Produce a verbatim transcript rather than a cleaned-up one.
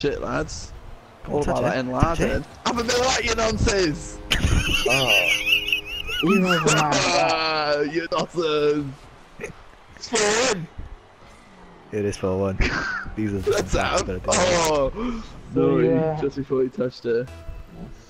Shit, lads. Come All on, touch about that it. enlargement. Have a bit of that, you nonsense! Oh. You never mind that. Ah, you nonsense! It's four one! It is four one. These are the That's facts out. about it. Oh! So, Sorry, yeah. just before he touched it. Yes.